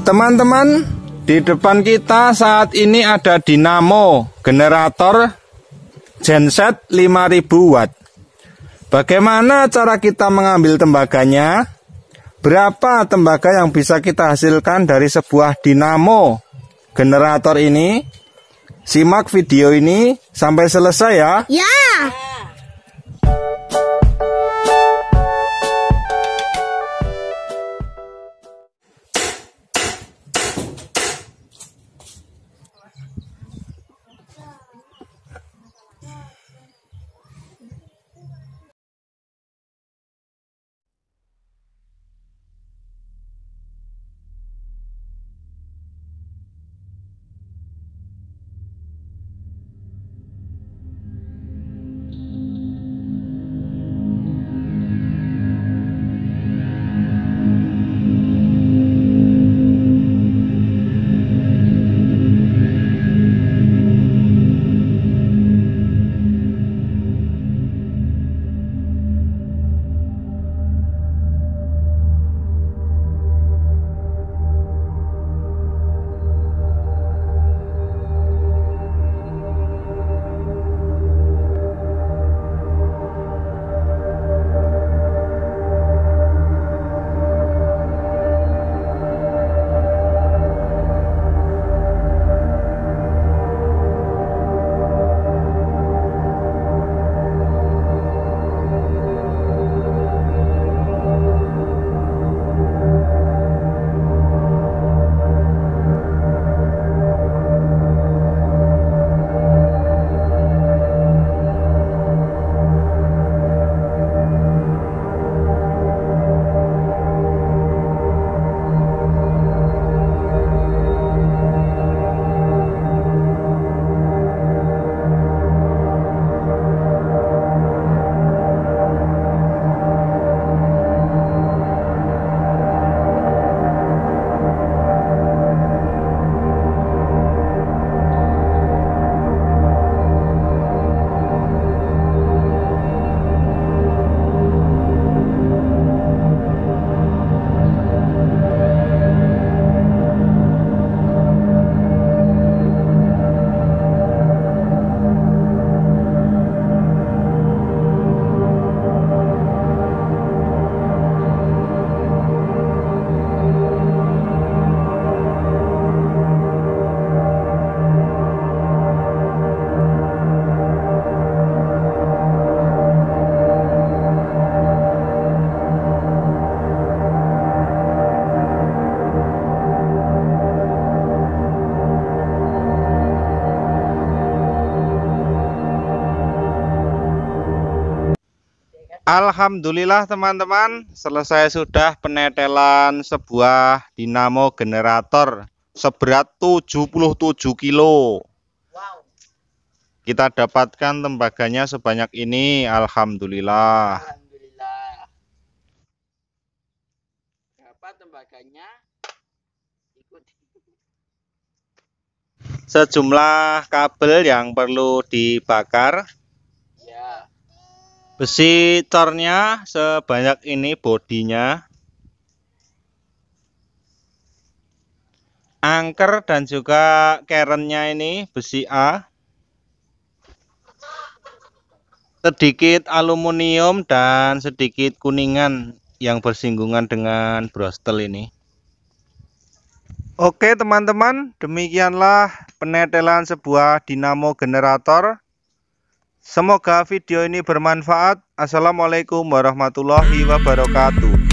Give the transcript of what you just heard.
Teman-teman, di depan kita saat ini ada dinamo generator genset 5000 watt. Bagaimana cara kita mengambil tembaganya? Berapa tembaga yang bisa kita hasilkan dari sebuah dinamo generator ini? Simak video ini sampai selesai ya. Ya. Alhamdulillah teman-teman, selesai sudah penetelan sebuah dinamo generator seberat 77 kilo. Kita dapatkan tembaganya sebanyak ini, alhamdulillah. Alhamdulillah. Berapa tembaganya? Ikuti. Sejumlah kabel yang perlu dibakar. Ya. Besi cornya sebanyak ini bodinya. Angker dan juga kerennya ini besi A. Sedikit aluminium dan sedikit kuningan yang bersinggungan dengan brostel ini. Oke teman-teman, demikianlah penetelan sebuah dinamo generator. Semoga video ini bermanfaat. Assalamualaikum warahmatullahi wabarakatuh.